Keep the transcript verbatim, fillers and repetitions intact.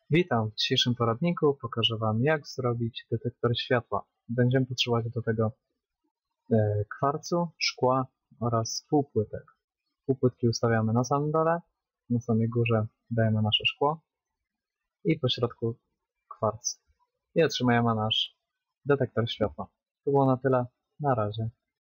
Witam, w dzisiejszym poradniku pokażę Wam, jak zrobić detektor światła. Będziemy potrzebować do tego e, kwarcu, szkła oraz półpłytek. Półpłytki ustawiamy na samym dole, na samej górze dajemy nasze szkło i po środku kwarc. I otrzymujemy nasz detektor światła. To było na tyle. Na razie.